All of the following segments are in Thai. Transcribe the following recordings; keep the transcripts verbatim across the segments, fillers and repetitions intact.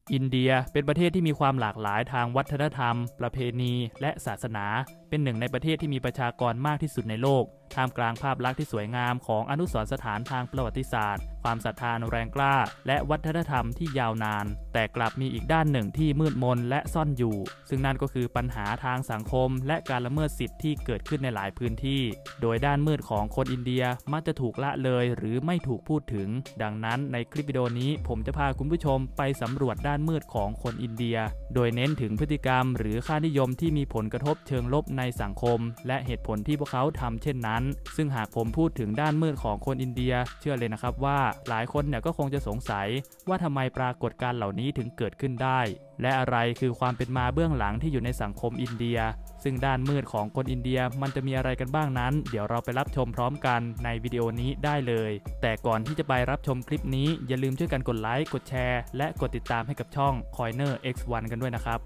อินเดียเป็นประเทศที่มีความหลากหลายทางวัฒนธรรมประเพณีและศาสนาเป็นหนึ่งในประเทศที่มีประชากรมากที่สุดในโลกท่ามกลางภาพลักษณ์ที่สวยงามของอนุสรณ์สถานทางประวัติศาสตร์ความศรัทธาแรงกล้าและวัฒนธรรมที่ยาวนานแต่กลับมีอีกด้านหนึ่งที่มืดมนและซ่อนอยู่ซึ่งนั่นก็คือปัญหาทางสังคมและการละเมิดสิทธิที่เกิดขึ้นในหลายพื้นที่โดยด้านมืดของคนอินเดียมักจะถูกละเลยหรือไม่ถูกพูดถึงดังนั้นในคลิปวิดีโอนี้ผมจะพาคุณผู้ชมไปสำรวจด้านมืดของคนอินเดียโดยเน้นถึงพฤติกรรมหรือค่านิยมที่มีผลกระทบเชิงลบในสังคมและเหตุผลที่พวกเขาทำเช่นนั้นซึ่งหากผมพูดถึงด้านมืดของคนอินเดียเชื่อเลยนะครับว่าหลายคนเนี่ยก็คงจะสงสัยว่าทำไมปรากฏการณ์เหล่านี้ถึงเกิดขึ้นได้และอะไรคือความเป็นมาเบื้องหลังที่อยู่ในสังคมอินเดียซึ่งด้านมืดของคนอินเดียมันจะมีอะไรกันบ้างนั้นเดี๋ยวเราไปรับชมพร้อมกันในวิดีโอนี้ได้เลยแต่ก่อนที่จะไปรับชมคลิปนี้อย่าลืมช่วยกันกดไลค์กดแชร์และกดติดตามให้กับช่อง Coiner เอ็กซ์ วัน กันด้วยนะครับ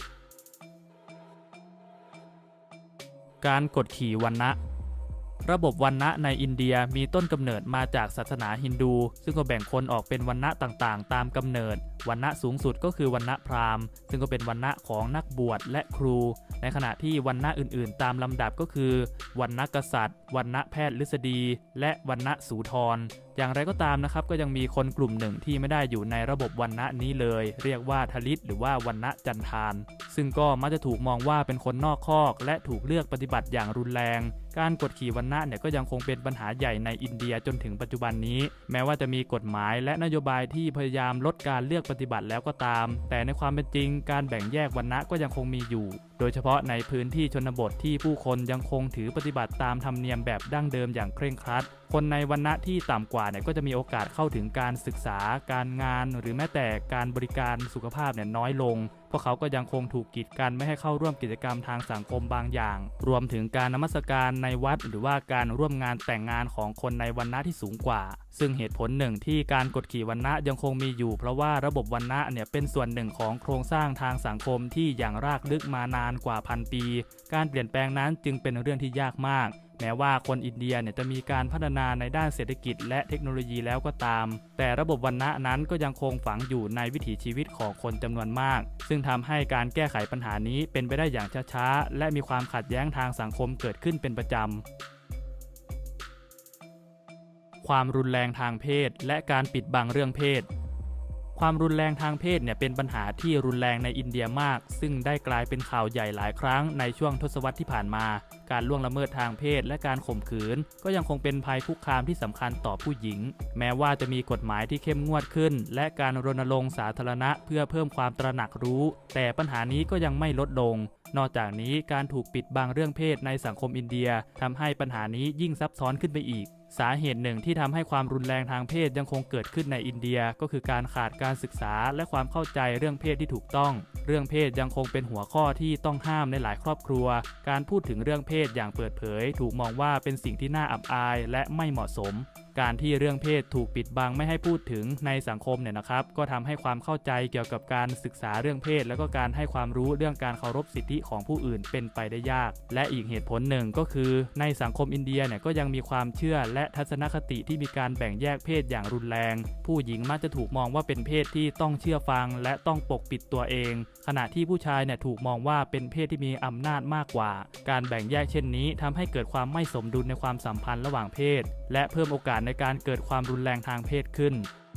การกดขี่วรรณะระบบวรรณะในอินเดียมีต้นกำเนิดมาจากศาสนาฮินดูซึ่งก็แบ่งคนออกเป็นวรรณะต่างๆตามกำเนิดวรรณะสูงสุดก็คือวรรณะพราหมณ์ซึ่งก็เป็นวรรณะของนักบวชและครูในขณะที่วรรณะอื่นๆตามลำดับก็คือวรรณะกษัตริย์วรรณะแพทย์ฤษฎีและวรรณะสูทรอย่างไรก็ตามนะครับก็ยังมีคนกลุ่มหนึ่งที่ไม่ได้อยู่ในระบบวรรณะนี้เลยเรียกว่าทลิตหรือว่าวรรณะจันทานซึ่งก็มักจะถูกมองว่าเป็นคนนอกคอกและถูกเลือกปฏิบัติอย่างรุนแรงการกดขี่วรรณะเนี่ยก็ยังคงเป็นปัญหาใหญ่ในอินเดียจนถึงปัจจุบันนี้แม้ว่าจะมีกฎหมายและนโยบายที่พยายามลดการเลือกปฏิบัติแล้วก็ตามแต่ในความเป็นจริงการแบ่งแยกวรรณะก็ยังคงมีอยู่โดยเฉพาะในพื้นที่ชนบทที่ผู้คนยังคงถือปฏิบัติตามธรรมเนียมแบบดั้งเดิมอย่างเคร่งครัดคนในวรรณะที่ต่ำกว่าเนี่ยก็จะมีโอกาสเข้าถึงการศึกษาการงานหรือแม้แต่การบริการสุขภาพเนี่ยน้อยลงพวกเขาก็ยังคงถูกกีดกันไม่ให้เข้าร่วมกิจกรรมทางสังคมบางอย่างรวมถึงการนมัสการในวัดหรือว่าการร่วมงานแต่งงานของคนในวรรณะที่สูงกว่าซึ่งเหตุผลหนึ่งที่การกดขี่วรรณะยังคงมีอยู่เพราะว่าระบบวรรณะเนี่ยเป็นส่วนหนึ่งของโครงสร้างทางสังคมที่อย่างรากลึกมานานกว่าพันปีการเปลี่ยนแปลงนั้นจึงเป็นเรื่องที่ยากมากแม้ว่าคนอินเดียเนี่ยจะมีการพัฒนาในด้านเศรษฐกิจและเทคโนโลยีแล้วก็ตามแต่ระบบวรรณะนั้นก็ยังคงฝังอยู่ในวิถีชีวิตของคนจำนวนมากซึ่งทำให้การแก้ไขปัญหานี้เป็นไปได้อย่างช้าๆและมีความขัดแย้งทางสังคมเกิดขึ้นเป็นประจำความรุนแรงทางเพศและการปิดบังเรื่องเพศความรุนแรงทางเพศเนี่ยเป็นปัญหาที่รุนแรงในอินเดียมากซึ่งได้กลายเป็นข่าวใหญ่หลายครั้งในช่วงทศวรรษที่ผ่านมาการล่วงละเมิดทางเพศและการข่มขืนก็ยังคงเป็นภัยคุกคามที่สำคัญต่อผู้หญิงแม้ว่าจะมีกฎหมายที่เข้มงวดขึ้นและการรณรงค์สาธารณะเพื่อเพิ่มความตระหนักรู้แต่ปัญหานี้ก็ยังไม่ลดลงนอกจากนี้การถูกปิดบังเรื่องเพศในสังคมอินเดียทำให้ปัญหานี้ยิ่งซับซ้อนขึ้นไปอีกสาเหตุหนึ่งที่ทำให้ความรุนแรงทางเพศยังคงเกิดขึ้นในอินเดียก็คือการขาดการศึกษาและความเข้าใจเรื่องเพศที่ถูกต้องเรื่องเพศยังคงเป็นหัวข้อที่ต้องห้ามในหลายครอบครัวการพูดถึงเรื่องเพศอย่างเปิดเผยถูกมองว่าเป็นสิ่งที่น่าอับอายและไม่เหมาะสมการที่เรื่องเพศถูกปิดบังไม่ให้พูดถึงในสังคมเนี่ยนะครับก็ทำให้ความเข้าใจเกี่ยวกับการศึกษาเรื่องเพศแล้วก็การให้ความรู้เรื่องการเคารพสิทธิของผู้อื่นเป็นไปได้ยากและอีกเหตุผลหนึ่งก็คือในสังคมอินเดียเนี่ยก็ยังมีความเชื่อและทัศนคติที่มีการแบ่งแยกเพศอย่างรุนแรงผู้หญิงมักจะถูกมองว่าเป็นเพศที่ต้องเชื่อฟังและต้องปกปิดตัวเองขณะที่ผู้ชายเนี่ยถูกมองว่าเป็นเพศที่มีอำนาจมากกว่าการแบ่งแยกเช่นนี้ทำให้เกิดความไม่สมดุลในความสัมพันธ์ระหว่างเพศและเพิ่มโอกาสในการเกิดความรุนแรงทางเพศขึ้น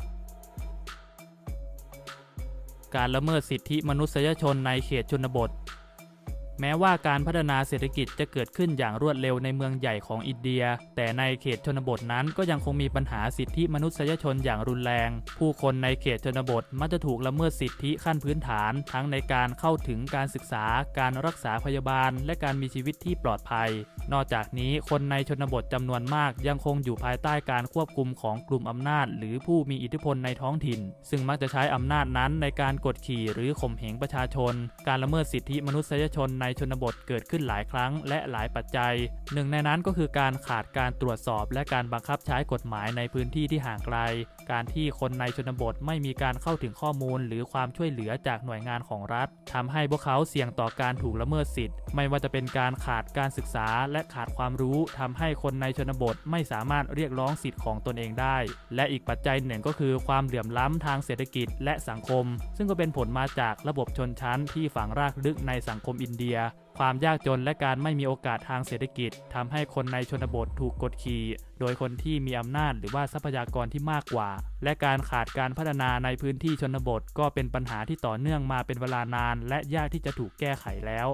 การละเมิดสิทธิมนุษยชนในเขตชนบทแม้ว่าการพัฒนาเศรษฐกิจจะเกิดขึ้นอย่างรวดเร็วในเมืองใหญ่ของอินเดียแต่ในเขตชนบทนั้นก็ยังคงมีปัญหาสิทธิมนุษยชนอย่างรุนแรงผู้คนในเขตชนบทมักจะถูกละเมิดสิทธิขั้นพื้นฐานทั้งในการเข้าถึงการศึกษาการรักษาพยาบาลและการมีชีวิตที่ปลอดภัยนอกจากนี้คนในชนบทจำนวนมากยังคงอยู่ภายใต้การควบคุมของกลุ่มอำนาจหรือผู้มีอิทธิพลในท้องถิ่นซึ่งมักจะใช้อำนาจนั้นในการกดขี่หรือข่มเหงประชาชนการละเมิดสิทธิมนุษยชนในชนบทเกิดขึ้นหลายครั้งและหลายปัจจัยหนึ่งในนั้นก็คือการขาดการตรวจสอบและการบังคับใช้กฎหมายในพื้นที่ที่ห่างไกลการที่คนในชนบทไม่มีการเข้าถึงข้อมูลหรือความช่วยเหลือจากหน่วยงานของรัฐทำให้พวกเขาเสี่ยงต่อการถูกละเมิดสิทธิ์ไม่ว่าจะเป็นการขาดการศึกษาและขาดความรู้ทำให้คนในชนบทไม่สามารถเรียกร้องสิทธิ์ของตนเองได้และอีกปัจจัยหนึ่งก็คือความเหลื่อมล้ำทางเศรษฐกิจและสังคมซึ่งก็เป็นผลมาจากระบบชนชั้นที่ฝังรากลึกในสังคมอินเดียความยากจนและการไม่มีโอกาสทางเศรษฐกิจทำให้คนในชนบทถูกกดขี่โดยคนที่มีอำนาจหรือว่าทรัพยากรที่มากกว่าและการขาดการพัฒนาในพื้นที่ชนบทก็เป็นปัญหาที่ต่อเนื่องมาเป็นเวลานานและยากที่จะถูกแก้ไขแล้ว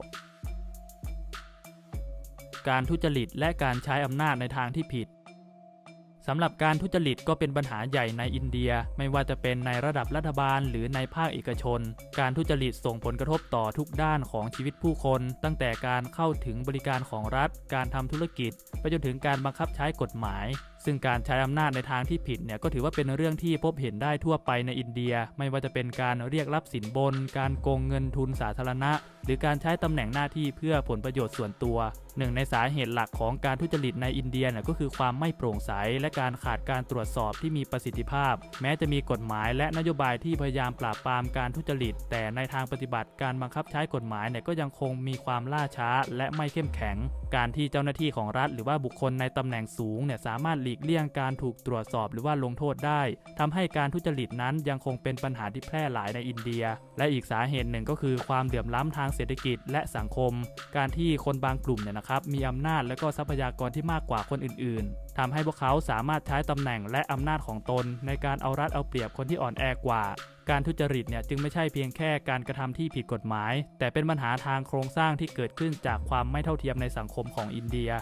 การทุจริตและการใช้อำนาจในทางที่ผิดสำหรับการทุจริตก็เป็นปัญหาใหญ่ในอินเดียไม่ว่าจะเป็นในระดับรัฐบาลหรือในภาคเอกชนการทุจริตส่งผลกระทบต่อทุกด้านของชีวิตผู้คนตั้งแต่การเข้าถึงบริการของรัฐการทำธุรกิจไปจนถึงการบังคับใช้กฎหมายซึ่งการใช้อำนาจในทางที่ผิดเนี่ยก็ถือว่าเป็นเรื่องที่พบเห็นได้ทั่วไปในอินเดียไม่ว่าจะเป็นการเรียกรับสินบนการโกงเงินทุนสาธารณะหรือการใช้ตำแหน่งหน้าที่เพื่อผลประโยชน์ส่วนตัวหนึ่งในสาเหตุหลักของการทุจริตในอินเดียเนี่ยก็คือความไม่โปร่งใสและการขาดการตรวจสอบที่มีประสิทธิภาพแม้จะมีกฎหมายและนโยบายที่พยายามปราบปรามการทุจริตแต่ในทางปฏิบัติการบังคับใช้กฎหมายเนี่ยก็ยังคงมีความล่าช้าและไม่เข้มแข็งการที่เจ้าหน้าที่ของรัฐหรือว่าบุคคลในตำแหน่งสูงเนี่ยสามารถหลีกเลี่ยงการถูกตรวจสอบหรือว่าลงโทษได้ทำให้การทุจริตนั้นยังคงเป็นปัญหาที่แพร่หลายในอินเดียและอีกสาเหตุหนึ่งก็คือความเหลื่อมล้ำทางเศรษฐกิจและสังคมการที่คนบางกลุ่มเนี่ยนะครับมีอำนาจและก็ทรัพยากรที่มากกว่าคนอื่นๆทำให้พวกเขาสามารถใช้ตำแหน่งและอำนาจของตนในการเอารัดเอาเปรียบคนที่อ่อนแอกว่าการทุจริตเนี่ยจึงไม่ใช่เพียงแค่การกระทำที่ผิดกฎหมายแต่เป็นปัญหาทางโครงสร้างที่เกิดขึ้นจากความไม่เท่าเทียมในสังคมของอินเดีย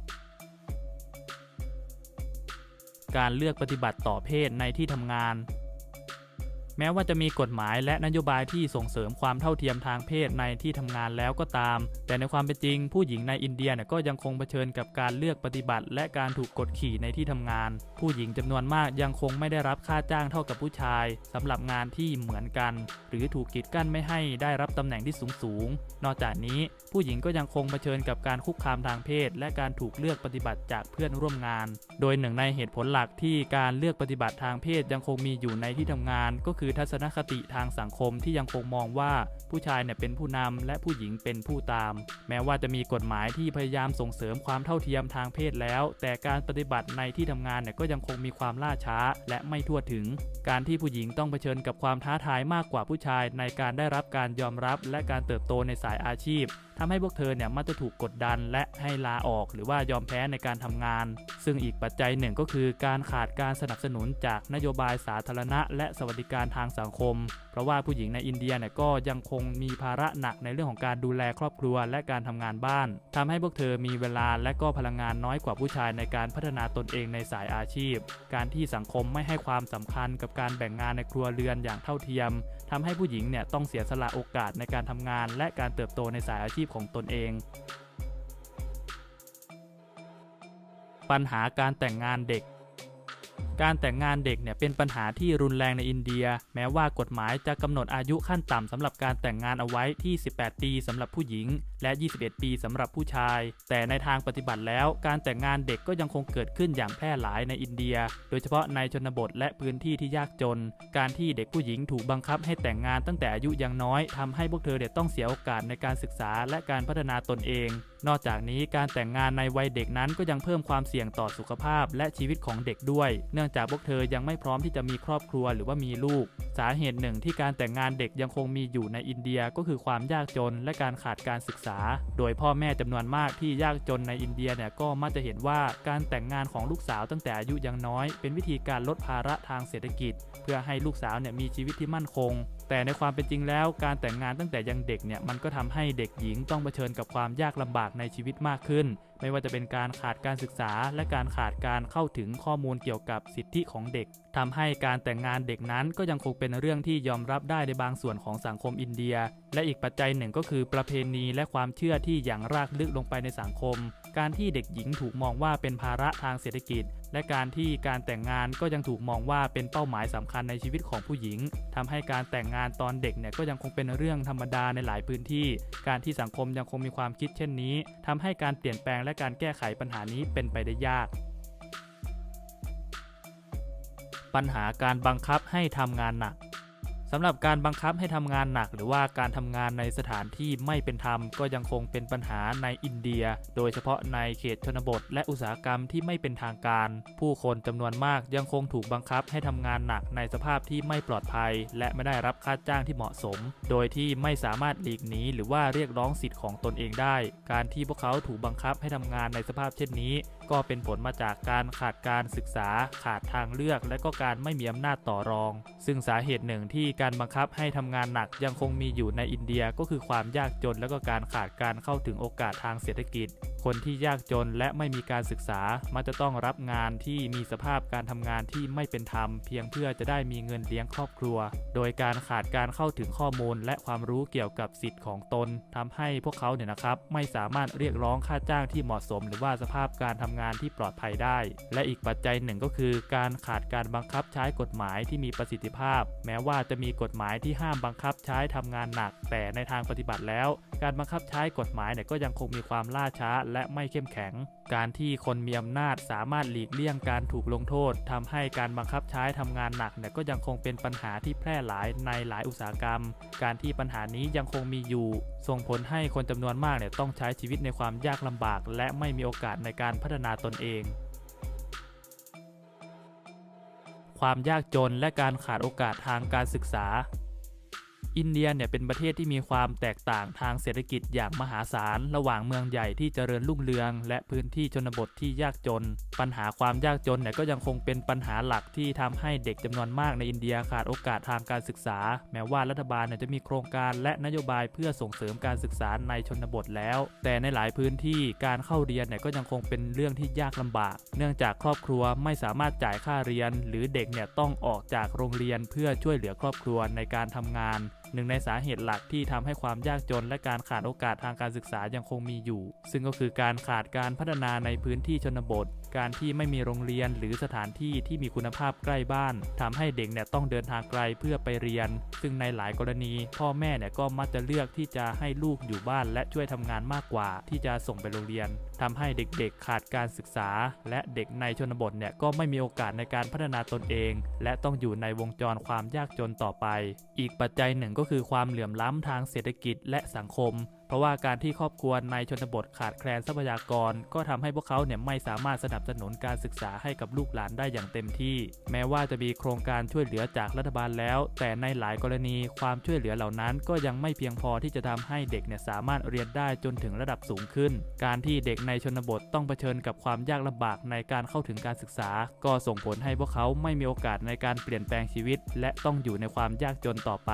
การเลือกปฏิบัติต่อเพศในที่ทำงานแม้ว่าจะมีกฎหมายและนโยบายที่ส่งเสริมความเท่าเทียมทางเพศในที่ทำงานแล้วก็ตามแต่ในความเป็นจริงผู้หญิงในอินเดียเนี่ยก็ยังคงเผชิญกับการเลือกปฏิบัติและการถูกกดขี่ในที่ทำงานผู้หญิงจำนวนมากยังคงไม่ได้รับค่าจ้างเท่ากับผู้ชายสำหรับงานที่เหมือนกันหรือถูกกีดกั้นไม่ให้ได้รับตำแหน่งที่สูงสูงนอกจากนี้ผู้หญิงก็ยังคงเผชิญกับการคุกคามทางเพศและการถูกเลือกปฏิบัติจากเพื่อนร่วมงานโดยหนึ่งในเหตุผลหลักที่การเลือกปฏิบัติทางเพศยังคงมีอยู่ในที่ทำงานก็คือทัศนคติทางสังคมที่ยังคงมองว่าผู้ชายเนี่ยเป็นผู้นำและผู้หญิงเป็นผู้ตามแม้ว่าจะมีกฎหมายที่พยายามส่งเสริมความเท่าเทียมทางเพศแล้วแต่การปฏิบัติในที่ทำงานเนี่ยก็ยังคงมีความล่าช้าและไม่ทั่วถึงการที่ผู้หญิงต้องเผชิญกับความท้าทายมากกว่าผู้ชายในการได้รับการยอมรับและการเติบโตในสายอาชีพทำให้พวกเธอเนี่ยมักจะถูกกดดันและให้ลาออกหรือว่ายอมแพ้ในการทำงานซึ่งอีกปัจจัยหนึ่งก็คือการขาดการสนับสนุนจากนโยบายสาธารณะและสวัสดิการทางสังคมเพราะว่าผู้หญิงในอินเดียเนี่ยก็ยังคงมีภาระหนักในเรื่องของการดูแลครอบครัวและการทำงานบ้านทำให้พวกเธอมีเวลาและก็พลังงานน้อยกว่าผู้ชายในการพัฒนาตนเองในสายอาชีพการที่สังคมไม่ให้ความสำคัญกับการแบ่งงานในครัวเรือนอย่างเท่าเทียมทำให้ผู้หญิงเนี่ยต้องเสียสละโอกาสในการทำงานและการเติบโตในสายอาชีพของตนเองปัญหาการแต่งงานเด็กการแต่งงานเด็กเนี่ยเป็นปัญหาที่รุนแรงในอินเดียแม้ว่ากฎหมายจะกำหนดอายุขั้นต่ำสำหรับการแต่งงานเอาไว้ที่สิบแปดปีสำหรับผู้หญิงและยี่สิบเอ็ดปีสำหรับผู้ชายแต่ในทางปฏิบัติแล้วการแต่งงานเด็กก็ยังคงเกิดขึ้นอย่างแพร่หลายในอินเดียโดยเฉพาะในชนบทและพื้นที่ที่ยากจนการที่เด็กผู้หญิงถูกบังคับให้แต่งงานตั้งแต่อายุยังน้อยทำให้พวกเธอเด็กต้องเสียโอกาสในการศึกษาและการพัฒนาตนเองนอกจากนี้การแต่งงานในวัยเด็กนั้นก็ยังเพิ่มความเสี่ยงต่อสุขภาพและชีวิตของเด็กด้วยเนื่องจากพวกเธอยังไม่พร้อมที่จะมีครอบครัวหรือว่ามีลูกสาเหตุหนึ่งที่การแต่งงานเด็กยังคงมีอยู่ในอินเดียก็คือความยากจนและการขาดการศึกษาโดยพ่อแม่จำนวนมากที่ยากจนในอินเดียเนี่ยก็มักจะเห็นว่าการแต่งงานของลูกสาวตั้งแต่อายุยังน้อยเป็นวิธีการลดภาระทางเศรษฐกิจเพื่อให้ลูกสาวเนี่ยมีชีวิตที่มั่นคงแต่ในความเป็นจริงแล้วการแต่งงานตั้งแต่ยังเด็กเนี่ยมันก็ทำให้เด็กหญิงต้องเผชิญกับความยากลำบากในชีวิตมากขึ้นไม่ว่าจะเป็นการขาดการศึกษาและการขาดการเข้าถึงข้อมูลเกี่ยวกับสิทธิของเด็กทำให้การแต่งงานเด็กนั้นก็ยังคงเป็นเรื่องที่ยอมรับได้ในบางส่วนของสังคมอินเดียและอีกปัจจัยหนึ่งก็คือประเพณีและความเชื่อที่อย่างรากลึกลงไปในสังคมการที่เด็กหญิงถูกมองว่าเป็นภาระทางเศรษฐกิจและการที่การแต่งงานก็ยังถูกมองว่าเป็นเป้าหมายสำคัญในชีวิตของผู้หญิงทำให้การแต่งงานตอนเด็กเนี่ยก็ยังคงเป็นเรื่องธรรมดาในหลายพื้นที่การที่สังคมยังคงมีความคิดเช่นนี้ทำให้การเปลี่ยนแปลงและการแก้ไขปัญหานี้เป็นไปได้ยากปัญหาการบังคับให้ทำงานหนักสำหรับการบังคับให้ทำงานหนักหรือว่าการทำงานในสถานที่ไม่เป็นธรรมก็ยังคงเป็นปัญหาในอินเดียโดยเฉพาะในเขตชนบทและอุตสาหกรรมที่ไม่เป็นทางการผู้คนจำนวนมากยังคงถูกบังคับให้ทำงานหนักในสภาพที่ไม่ปลอดภัยและไม่ได้รับค่าจ้างที่เหมาะสมโดยที่ไม่สามารถหลีกหนีหรือว่าเรียกร้องสิทธิ์ของตนเองได้การที่พวกเขาถูกบังคับให้ทำงานในสภาพเช่นนี้ก็เป็นผลมาจากการขาดการศึกษาขาดทางเลือกและก็การไม่มีอำนาจต่อรองซึ่งสาเหตุหนึ่งที่การบังคับให้ทำงานหนักยังคงมีอยู่ในอินเดียก็คือความยากจนและก็การขาดการเข้าถึงโอกาสทางเศรษฐกิจคนที่ยากจนและไม่มีการศึกษามักจะต้องรับงานที่มีสภาพการทำงานที่ไม่เป็นธรรมเพียงเพื่อจะได้มีเงินเลี้ยงครอบครัวโดยการขาดการเข้าถึงข้อมูลและความรู้เกี่ยวกับสิทธิ์ของตนทำให้พวกเขาเนี่ยนะครับไม่สามารถเรียกร้องค่าจ้างที่เหมาะสมหรือว่าสภาพการทำงานที่ปลอดภัยได้และอีกปัจจัยหนึ่งก็คือการขาดการบังคับใช้กฎหมายที่มีประสิทธิภาพแม้ว่าจะมีกฎหมายที่ห้ามบังคับใช้ทำงานหนักแต่ในทางปฏิบัติแล้วการบังคับใช้กฎหมายเนี่ยก็ยังคงมีความล่าช้าและไม่เข้มแข็งการที่คนมีอำนาจสามารถหลีกเลี่ยงการถูกลงโทษทำให้การบังคับใช้ทำงานหนักเนี่ยก็ยังคงเป็นปัญหาที่แพร่หลายในหลายอุตสาหกรรมการที่ปัญหานี้ยังคงมีอยู่ส่งผลให้คนจำนวนมากเนี่ยต้องใช้ชีวิตในความยากลำบากและไม่มีโอกาสในการพัฒนาตนเองความยากจนและการขาดโอกาสทางการศึกษาอินเดียเนี่ยเป็นประเทศที่มีความแตกต่างทางเศรษฐกิจอย่างมหาศาลระหว่างเมืองใหญ่ที่เจริญรุ่งเรืองและพื้นที่ชนบทที่ยากจนปัญหาความยากจนเนี่ยก็ยังคงเป็นปัญหาหลักที่ทำให้เด็กจำนวนมากในอินเดียขาดโอกาสทางการศึกษาแม้ว่ารัฐบาลเนี่ยจะมีโครงการและนโยบายเพื่อส่งเสริมการศึกษาในชนบทแล้วแต่ในหลายพื้นที่การเข้าเรียนเนี่ยก็ยังคงเป็นเรื่องที่ยากลำบากเนื่องจากครอบครัวไม่สามารถจ่ายค่าเรียนหรือเด็กเนี่ยต้องออกจากโรงเรียนเพื่อช่วยเหลือครอบครัวในการทำงานหนึ่งในสาเหตุหลักที่ทำให้ความยากจนและการขาดโอกาสทางการศึกษายังคงมีอยู่ซึ่งก็คือการขาดการพัฒนาในพื้นที่ชนบทการที่ไม่มีโรงเรียนหรือสถานที่ที่มีคุณภาพใกล้บ้านทำให้เด็กเนี่ยต้องเดินทางไกลเพื่อไปเรียนซึ่งในหลายกรณีพ่อแม่เนี่ยก็มักจะเลือกที่จะให้ลูกอยู่บ้านและช่วยทำงานมากกว่าที่จะส่งไปโรงเรียนทำให้เด็กๆขาดการศึกษาและเด็กในชนบทเนี่ยก็ไม่มีโอกาสในการพัฒนาตนเองและต้องอยู่ในวงจรความยากจนต่อไปอีกปัจจัยหนึ่งก็คือความเหลื่อมล้ำทางเศรษฐกิจและสังคมเพราะว่าการที่ครอบครัวในชนบทขาดแคลนทรัพยากรก็ทำให้พวกเขาเนี่ยไม่สามารถสนับสนุนการศึกษาให้กับลูกหลานได้อย่างเต็มที่แม้ว่าจะมีโครงการช่วยเหลือจากรัฐบาลแล้วแต่ในหลายกรณีความช่วยเหลือเหล่านั้นก็ยังไม่เพียงพอที่จะทำให้เด็กเนี่ยสามารถเรียนได้จนถึงระดับสูงขึ้นการที่เด็กในชนบทต้องเผชิญกับความยากลำบากในการเข้าถึงการศึกษาก็ส่งผลให้พวกเขาไม่มีโอกาสในการเปลี่ยนแปลงชีวิตและต้องอยู่ในความยากจนต่อไป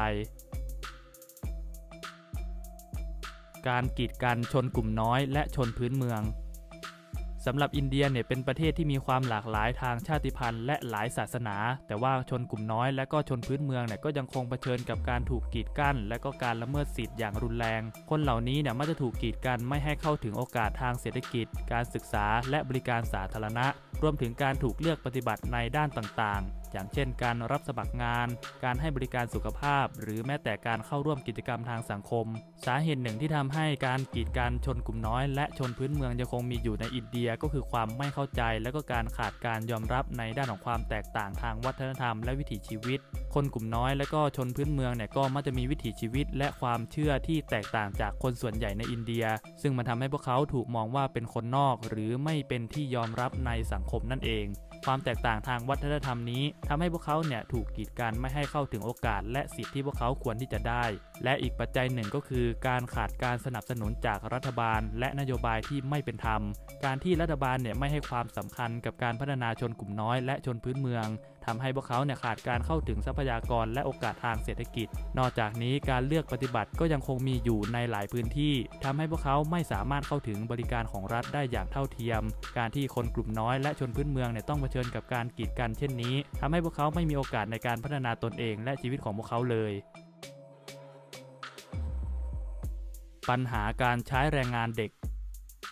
การกีดกันชนกลุ่มน้อยและชนพื้นเมืองสำหรับอินเดียเนี่ยเป็นประเทศที่มีความหลากหลายทางชาติพันธุ์และหลายศาสนาแต่ว่าชนกลุ่มน้อยและก็ชนพื้นเมืองเนี่ยก็ยังคงเผชิญกับการถูกกีดกั้นและก็การละเมิดสิทธิ์อย่างรุนแรงคนเหล่านี้เนี่ยมักจะถูกกีดกันไม่ให้เข้าถึงโอกาสทางเศรษฐกิจการศึกษาและบริการสาธารณะรวมถึงการถูกเลือกปฏิบัติในด้านต่างๆอย่างเช่นการรับสมัครงานการให้บริการสุขภาพหรือแม้แต่การเข้าร่วมกิจกรรมทางสังคมสาเหตุหนึ่งที่ทำให้การกีดกันชนกลุ่มน้อยและชนพื้นเมืองยังคงมีอยู่ในอินเดียก็คือความไม่เข้าใจและก็การขาดการยอมรับในด้านของความแตกต่างทางวัฒนธรรมและวิถีชีวิตคนกลุ่มน้อยและก็ชนพื้นเมืองเนี่ยก็มักจะมีวิถีชีวิตและความเชื่อที่แตกต่างจากคนส่วนใหญ่ในอินเดียซึ่งมันทำให้พวกเขาถูกมองว่าเป็นคนนอกหรือไม่เป็นที่ยอมรับในสังคมนั่นเองความแตกต่างทางวัฒนธรรมนี้ทำให้พวกเขาเนี่ยถูกกีดกันไม่ให้เข้าถึงโอกาสและสิทธิที่พวกเขาควรที่จะได้และอีกปัจจัยหนึ่งก็คือการขาดการสนับสนุนจากรัฐบาลและนโยบายที่ไม่เป็นธรรมการที่รัฐบาลเนี่ยไม่ให้ความสำคัญกับการพัฒนาชนกลุ่มน้อยและชนพื้นเมืองทำให้พวกเขาเนี่ยขาดการเข้าถึงทรัพยากรและโอกาสทางเศรษฐกิจนอกจากนี้การเลือกปฏิบัติก็ยังคงมีอยู่ในหลายพื้นที่ทำให้พวกเขาไม่สามารถเข้าถึงบริการของรัฐได้อย่างเท่าเทียมการที่คนกลุ่มน้อยและชนพื้นเมืองเนี่ยต้องเผชิญกับการกีดกันเช่นนี้ทำให้พวกเขาไม่มีโอกาสในการพัฒนาตนเองและชีวิตของพวกเขาเลยปัญหาการใช้แรงงานเด็ก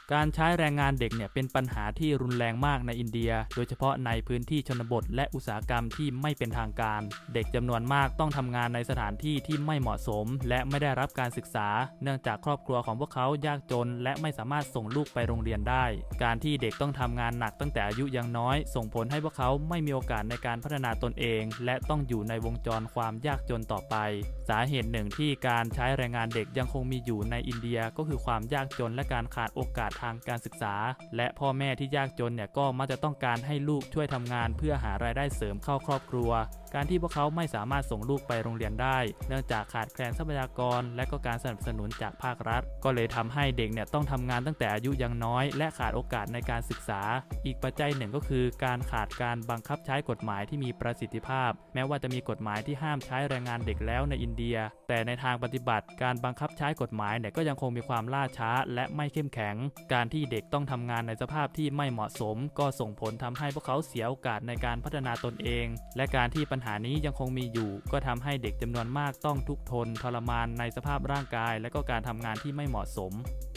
การใช้แรงงานเด็กเนี่ยเป็นปัญหาที่รุนแรงมากในอินเดียโดยเฉพาะในพื้นที่ชนบทและอุตสาหกรรมที่ไม่เป็นทางการเด็กจำนวนมากต้องทำงานในสถานที่ที่ไม่เหมาะสมและไม่ได้รับการศึกษาเนื่องจากครอบครัวของพวกเขายากจนและไม่สามารถส่งลูกไปโรงเรียนได้การที่เด็กต้องทำงานหนักตั้งแต่อายุยังน้อยส่งผลให้พวกเขาไม่มีโอกาสในการพัฒนาตนเองและต้องอยู่ในวงจรความยากจนต่อไปสาเหตุหนึ่งที่การใช้แรงงานเด็กยังคงมีอยู่ในอินเดียก็คือความยากจนและการขาดโอกาสทางการศึกษาและพ่อแม่ที่ยากจนเนี่ยก็มักจะต้องการให้ลูกช่วยทำงานเพื่อหารายได้เสริมเข้าครอบครัวการที่พวกเขาไม่สามารถส่งลูกไปโรงเรียนได้เนื่องจากขาดแคลนทรัพยากรและก็การสนับสนุนจากภาครัฐก็เลยทำให้เด็กเนี่ยต้องทำงานตั้งแต่อายุยังน้อยและขาดโอกาสในการศึกษาอีกปัจจัยหนึ่งก็คือการขาดการบังคับใช้กฎหมายที่มีประสิทธิภาพแม้ว่าจะมีกฎหมายที่ห้ามใช้แรงงานเด็กแล้วในอินเดียแต่ในทางปฏิบัติการบังคับใช้กฎหมายเนี่ยก็ยังคงมีความล่าช้าและไม่เข้มแข็งการที่เด็กต้องทำงานในสภาพที่ไม่เหมาะสมก็ส่งผลทำให้พวกเขาเสียโอกาสในการพัฒนาตนเองและการที่ปัญหานี้ยังคงมีอยู่ก็ทำให้เด็กจำนวนมากต้องทุกข์ทนทรมานในสภาพร่างกายและก็การทำงานที่ไม่เหมาะสม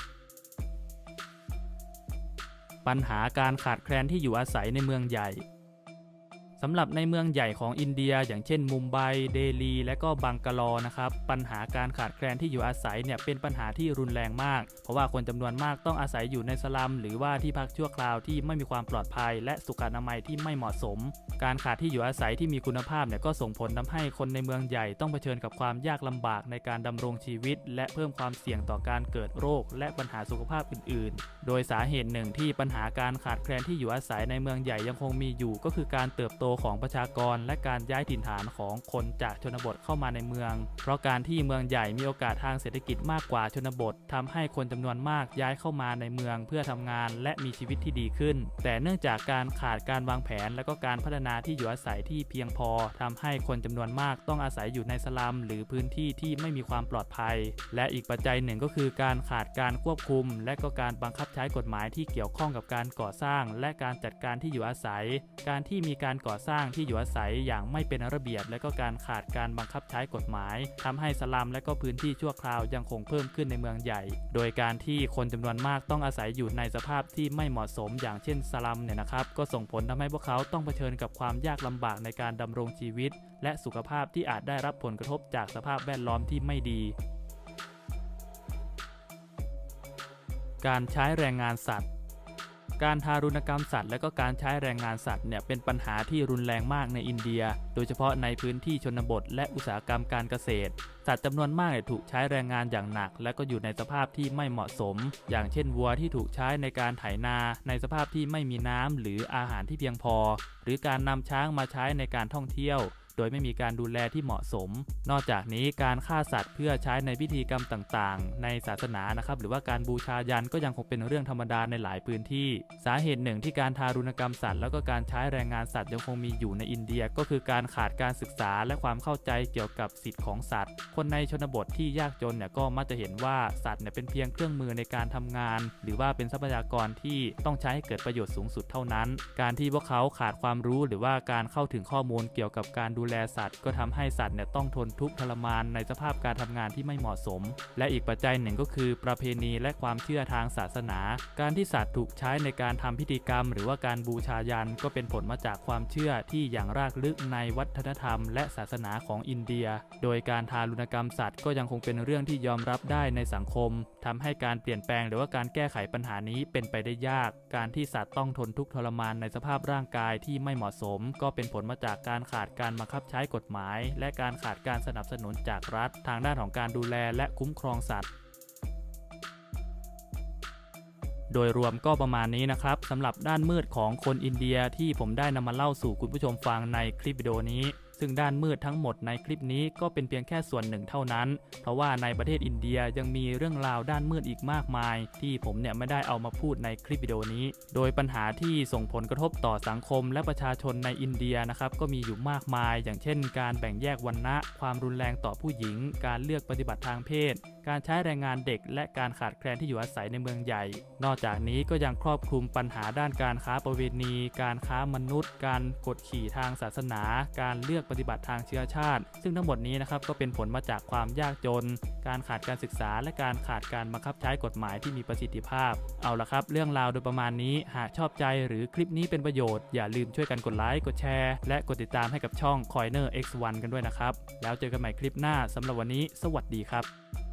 ปัญหาการขาดแคลนที่อยู่อาศัยในเมืองใหญ่สำหรับในเมืองใหญ่ของอินเดียอย่างเช่นมุมไบเดลีและก็บังกาลอนะครับปัญหาการขาดแคลนที่อยู่อาศัยเนี่ยเป็นปัญหาที่รุนแรงมากเพราะว่าคนจำนวนมากต้องอาศัยอยู่ในสลัมหรือว่าที่พักชั่วคราวที่ไม่มีความปลอดภัยและสุขอนามัยที่ไม่เหมาะสมการขาดที่อยู่อาศัยที่มีคุณภาพเนี่ยก็ส่งผลทำให้คนในเมืองใหญ่ต้องเผชิญกับความยากลำบากในการดำรงชีวิตและเพิ่มความเสี่ยงต่อการเกิดโรคและปัญหาสุขภาพอื่นๆโดยสาเหตุหนึ่งที่ปัญหาการขาดแคลนที่อยู่อาศัยในเมืองใหญ่ยังคงมีอยู่ก็คือการเติบโตของประชากรและการย้ายถิ่นฐานของคนจากชนบทเข้ามาในเมืองเพราะการที่เมืองใหญ่มีโอกาสทางเศรษฐกิจมากกว่าชนบททำให้คนจำนวนมากย้ายเข้ามาในเมืองเพื่อทำงานและมีชีวิตที่ดีขึ้นแต่เนื่องจากการขาดการวางแผนและก็การพัฒนาที่อยู่อาศัยที่เพียงพอทำให้คนจำนวนมากต้องอาศัยอยู่ในสลัมหรือพื้นที่ที่ไม่มีความปลอดภัยและอีกปัจจัยหนึ่งก็คือการขาดการควบคุมและก็การบังคับใช้กฎหมายที่เกี่ยวข้องกับการก่อสร้างและการจัดการที่อยู่อาศัยการที่มีการก่อสร้างที่อยู่อาศัยอย่างไม่เป็นระเบียบและก็การขาดการบังคับใช้กฎหมายทำให้สลัมและก็พื้นที่ชั่วคราวยังคงเพิ่มขึ้นในเมืองใหญ่โดยการที่คนจำนวนมากต้องอาศัยอยู่ในสภาพที่ไม่เหมาะสมอย่างเช่นสลัมเนี่ยนะครับก็ส่งผลทำให้พวกเขาต้องเผชิญกับความยากลำบากในการดำรงชีวิตและสุขภาพที่อาจได้รับผลกระทบจากสภาพแวดล้อมที่ไม่ดีการใช้แรงงานสัตว์การทารุณกรรมสัตว์และก็การใช้แรงงานสัตว์เนี่ยเป็นปัญหาที่รุนแรงมากในอินเดียโดยเฉพาะในพื้นที่ชนบทและอุตสาหกรรมการเกษตรสัตว์จำนวนมากถูกใช้แรงงานอย่างหนักและก็อยู่ในสภาพที่ไม่เหมาะสมอย่างเช่นวัวที่ถูกใช้ในการไถนาในสภาพที่ไม่มีน้ำหรืออาหารที่เพียงพอหรือการนำช้างมาใช้ในการท่องเที่ยวโดยไม่มีการดูแลที่เหมาะสมนอกจากนี้การฆ่าสัตว์เพื่อใช้ในพิธีกรรมต่างๆในศาสนานะครับหรือว่าการบูชายันก็ยังคงเป็นเรื่องธรรมดาในหลายพื้นที่สาเหตุหนึ่งที่การทารุณกรรมสัตว์แล้วก็การใช้แรงงานสัตว์ยังคงมีอยู่ในอินเดียก็คือการขาดการศึกษาและความเข้าใจเกี่ยวกับสิทธิของสัตว์คนในชนบทที่ยากจนเนี่ยก็มักจะเห็นว่าสัตว์เนี่ยเป็นเพียงเครื่องมือในการทำงานหรือว่าเป็นทรัพยากรที่ต้องใช้ให้เกิดประโยชน์สูงสุดเท่านั้นการที่พวกเขาขาดความรู้หรือว่าการเข้าถึงข้อมูลเกี่ยวกับการดูแลสัตว์ก็ทำให้สัตว์เนี่ยต้องทนทุกข์ทรมานในสภาพการทำงานที่ไม่เหมาะสมและอีกปัจจัยหนึ่งก็คือประเพณีและความเชื่อทางศาสนาการที่สัตว์ถูกใช้ในการทำพิธีกรรมหรือว่าการบูชายันก็เป็นผลมาจากความเชื่อที่อย่างรากลึกในวัฒนธรรมและศาสนาของอินเดียโดยการทารุณกรรมสัตว์ก็ยังคงเป็นเรื่องที่ยอมรับได้ในสังคมทำให้การเปลี่ยนแปลงหรือว่าการแก้ไขปัญหานี้เป็นไปได้ยากการที่สัตว์ต้องทนทุกข์ทรมานในสภาพร่างกายที่ไม่เหมาะสมก็เป็นผลมาจากการขาดการบังคับใช้กฎหมายและการขาดการสนับสนุนจากรัฐทางด้านของการดูแลและคุ้มครองสัตว์โดยรวมก็ประมาณนี้นะครับสำหรับด้านมืดของคนอินเดียที่ผมได้นำมาเล่าสู่คุณผู้ชมฟังในคลิปวิดีโอนี้ซึ่งด้านมืดทั้งหมดในคลิปนี้ก็เป็นเพียงแค่ส่วนหนึ่งเท่านั้นเพราะว่าในประเทศอินเดียยังมีเรื่องราวด้านมืดอีกมากมายที่ผมเนี่ยไม่ได้เอามาพูดในคลิปวิดีโอนี้โดยปัญหาที่ส่งผลกระทบต่อสังคมและประชาชนในอินเดียนะครับก็มีอยู่มากมายอย่างเช่นการแบ่งแยกวรรณะความรุนแรงต่อผู้หญิงการเลือกปฏิบัติทางเพศการใช้แรงงานเด็กและการขาดแคลนที่อยู่อาศัยในเมืองใหญ่นอกจากนี้ก็ยังครอบคลุมปัญหาด้านการค้าประเวณีการค้ามนุษย์การกดขี่ทางศาสนาการเลือกปฏิบัติทางเชื้อชาติซึ่งทั้งหมดนี้นะครับก็เป็นผลมาจากความยากจนการขาดการศึกษาและการขาดการบังคับใช้กฎหมายที่มีประสิทธิภาพเอาละครับเรื่องราวโดยประมาณนี้หากชอบใจหรือคลิปนี้เป็นประโยชน์อย่าลืมช่วยกันกดไลค์กดแชร์และกดติดตามให้กับช่อง Coiner เอ็กซ์ วัน กันด้วยนะครับแล้วเจอกันใหม่คลิปหน้าสำหรับวันนี้สวัสดีครับ